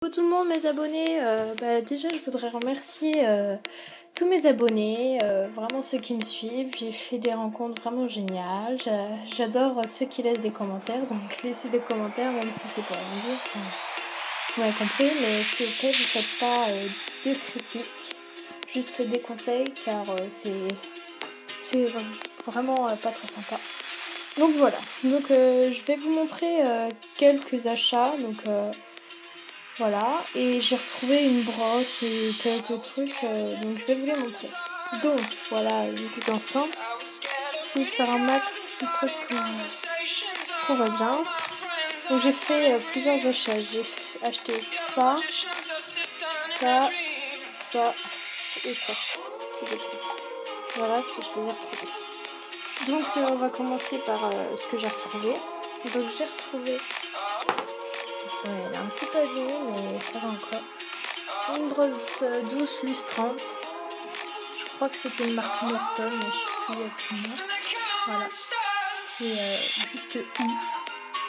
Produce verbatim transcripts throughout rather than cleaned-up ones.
Coucou tout le monde, mes abonnés. Euh, bah, déjà, je voudrais remercier euh, tous mes abonnés, euh, vraiment ceux qui me suivent. J'ai fait des rencontres vraiment géniales. J'adore ceux qui laissent des commentaires, donc laissez des commentaires, même si c'est pour rien dire. Enfin, vous m'avez compris, mais s'il vous plaît, ne faites pas euh, de critiques, juste des conseils, car euh, c'est vraiment euh, pas très sympa. Donc voilà, donc euh, je vais vous montrer euh, quelques achats. Donc euh, voilà, et j'ai retrouvé une brosse et quelques trucs, euh, donc je vais vous les montrer. Donc voilà, tout ensemble, je vais faire un max de trucs pour qu'on va bien. Donc j'ai fait euh, plusieurs achats, j'ai acheté ça, ça, ça et ça. Voilà, c'était je les ai retrouvés. Donc euh, on va commencer par euh, ce que j'ai retrouvé. Donc j'ai retrouvé... Ouais, elle est un petit peu abîmée, mais ça va encore. Une brosse douce lustrante. Je crois que c'était une marque Norton, mais je sais plus exactement. Voilà. Qui est euh, juste ouf.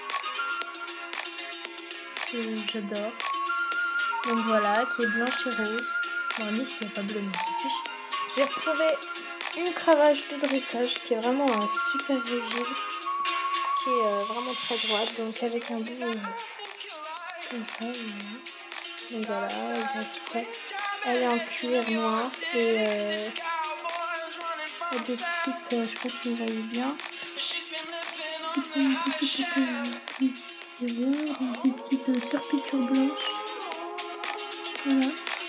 J'adore. Donc voilà, qui est blanche et rose. Bon, à ce qui n'est pas bleu, mais on s'en fiche. J'ai retrouvé une cravache de dressage qui est vraiment euh, super rigide. Qui est euh, vraiment très droite. Donc avec un bout euh, comme ça. Voilà. Donc voilà, il reste ça. Elle est en cuir noir et euh, des petites, euh, je sais pas si vous voyez bien, des petites euh, surpiqûres blanches. Voilà.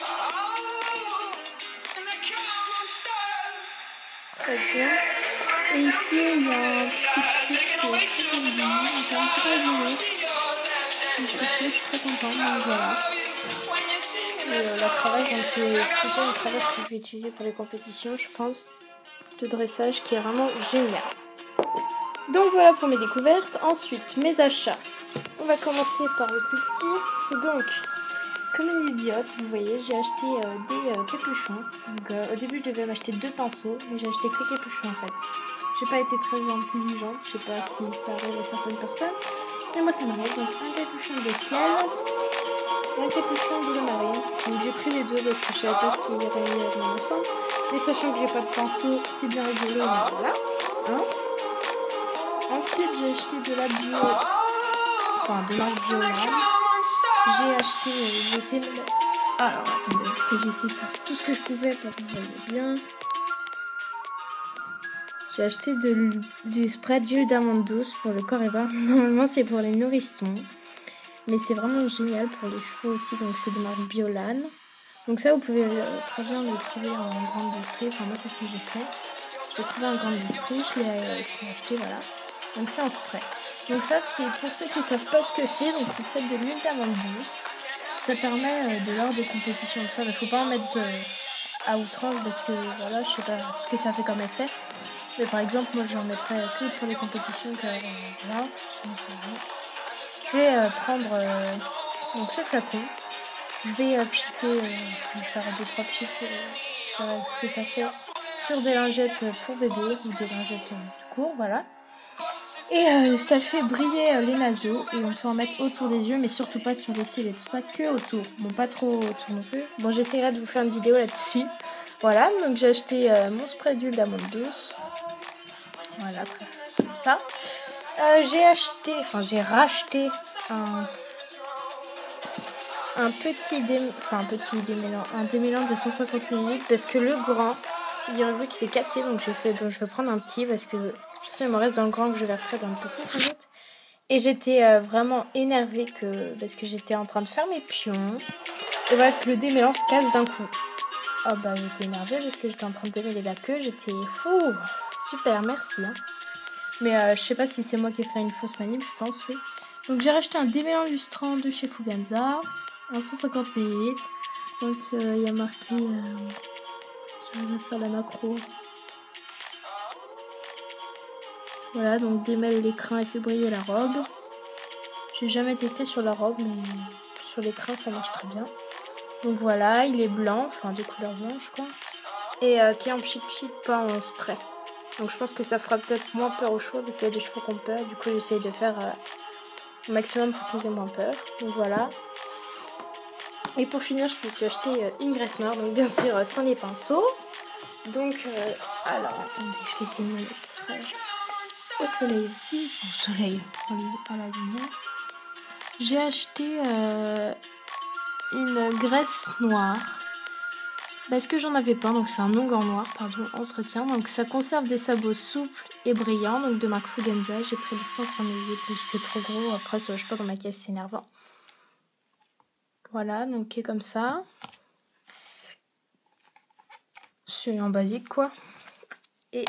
Très bien. Et ici il y a un petit truc qui est très mignon, c'est un petit peu abîmé. Je, je suis très contente, donc voilà. Et euh, la cravache, donc c'est plutôt une cravache que je vais utiliser pour les compétitions, je pense, de dressage, qui est vraiment génial. Donc voilà pour mes découvertes. Ensuite, mes achats. On va commencer par le plus petit. Donc, comme une idiote, vous voyez, j'ai acheté euh, des euh, capuchons. Donc euh, au début, je devais m'acheter deux pinceaux, mais j'ai acheté que les capuchons en fait. J'ai pas été très intelligente, je sais pas si ça arrive à certaines personnes, mais moi ça m'arrive. Donc un capuchon de ciel, un capuchon bleu marine. Donc j'ai pris les deux parce que je savais pas ce qu'il y aurait ensemble. Mais sachant que j'ai pas de pinceau, c'est bien rigolo, donc voilà. Hein. Ensuite, j'ai acheté de la bio, enfin de marque Biolan. J'ai acheté, euh, j'ai essayé de mettre... Ah, alors attendez, parce que j'ai essayé de faire tout ce que je pouvais pour que vous voyez bien. J'ai acheté de, du spray d'huile d'amande douce pour le corps et bain. Normalement, c'est pour les nourrissons. Mais c'est vraiment génial pour les cheveux aussi. Donc, c'est de marque Biolan. Donc, ça, vous pouvez euh, très bien le trouver en grande distrie. Enfin, moi, c'est ce que j'ai fait. J'ai trouvé en grande distrie. Je l'ai euh, acheté, voilà. Donc, c'est un spray. Donc, ça, c'est pour ceux qui ne savent pas ce que c'est. Donc, vous faites de l'huile d'amande douce. Ça permet euh, de lors des compétitions. Ça, il ne faut pas en mettre euh, à outrance parce que, voilà, je sais pas ce que ça fait comme effet. Mais par exemple, moi j'en mettrais que pour les compétitions que euh, là. Je vais euh, prendre euh, donc ce flacon. Je vais euh, pchiter, euh, je vais faire deux trois pchites, euh, voilà ce que ça fait sur des lingettes pour bébé ou des lingettes euh, tout court, voilà. Et euh, ça fait briller euh, les naseaux et on peut en mettre autour des yeux, mais surtout pas sur les cils et tout ça, que autour. Bon, pas trop autour non plus. Bon, j'essaierai de vous faire une vidéo là-dessus. Voilà, donc j'ai acheté euh, mon spray d'huile d'amande douce. Voilà, comme ça. Euh, j'ai acheté, enfin j'ai racheté un, un petit dé, enfin un petit démêlant, un démêlant de cent cinquante millilitres parce que le grand, figurez-vous qu'il s'est cassé, donc j'ai fait, donc je vais prendre un petit parce que je sais il me reste dans le grand que je verserai dans le petit sans doute. Et j'étais euh, vraiment énervée que parce que j'étais en train de faire mes pions et voilà que le démêlant se casse d'un coup. Oh bah j'étais énervée parce que j'étais en train de démêler la queue, j'étais fou, super, merci. Hein. Mais euh, je sais pas si c'est moi qui ai fait une fausse manip, je pense, oui. Donc j'ai racheté un démêlant lustrant de chez Fuganza, en cent cinquante millilitres. Donc il euh, y a marqué, euh, je vais faire la macro. Voilà, donc démêle l'écran et fait briller la robe. J'ai jamais testé sur la robe, mais sur l'écran ça marche très bien. Donc voilà, il est blanc, enfin de couleur blanche quoi. Et euh, qui est en pchit pchit, pas en spray. Donc je pense que ça fera peut-être moins peur aux chevaux parce qu'il y a des chevaux qui ont peur. Du coup j'essaye de faire euh, au maximum pour qu'ils aient moins peur. Donc voilà. Et pour finir, je me suis acheté euh, une graisse noire, donc bien sûr euh, sans les pinceaux. Donc, euh, alors attendez, je vais essayer de me mettre euh, au soleil aussi. Enfin, au soleil, à la lumière. J'ai acheté euh, une graisse noire. Parce que j'en avais pas, donc c'est un onguent noir, pardon, entretien. Donc ça conserve des sabots souples et brillants, donc de marque Fugenza. J'ai pris le cinq cents millilitres parce que trop gros, après ça lâche pas dans ma caisse, c'est énervant. Voilà, donc qui est comme ça. C'est en basique quoi. Et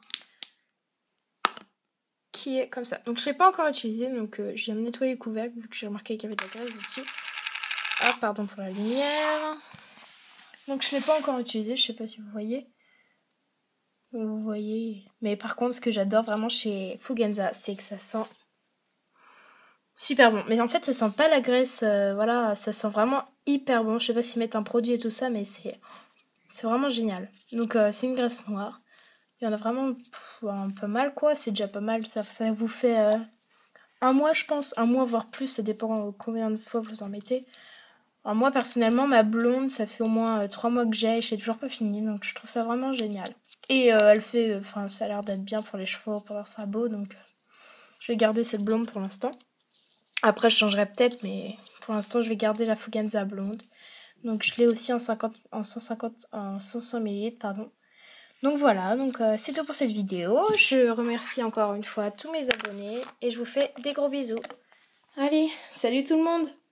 qui est comme ça. Donc je ne l'ai pas encore utilisé, donc euh, je viens de nettoyer le couvercle vu que j'ai remarqué qu'il y avait de la graisse dessus. Ah pardon pour la lumière. Donc je ne l'ai pas encore utilisé, je sais pas si vous voyez. Vous voyez. Mais par contre ce que j'adore vraiment chez Fugenza, c'est que ça sent super bon. Mais en fait ça sent pas la graisse, euh, voilà, ça sent vraiment hyper bon. Je sais pas s'ils mettent un produit et tout ça, mais c'est c'est vraiment génial. Donc euh, c'est une graisse noire. Il y en a vraiment pff, un peu mal quoi, c'est déjà pas mal. Ça, ça vous fait euh, un mois je pense, un mois voire plus, ça dépend combien de fois vous en mettez. Alors moi personnellement ma blonde ça fait au moins euh, trois mois que j'ai et je l'ai toujours pas fini, donc je trouve ça vraiment génial. Et euh, elle fait, enfin euh, ça a l'air d'être bien pour les chevaux, pour leurs sabots, donc euh, je vais garder cette blonde pour l'instant. Après je changerai peut-être, mais pour l'instant je vais garder la Fugenza blonde. Donc je l'ai aussi en, cinquante, en cent cinquante, en cinq cents millilitres, pardon. Donc voilà, donc euh, c'est tout pour cette vidéo. Je remercie encore une fois tous mes abonnés et je vous fais des gros bisous. Allez, salut tout le monde!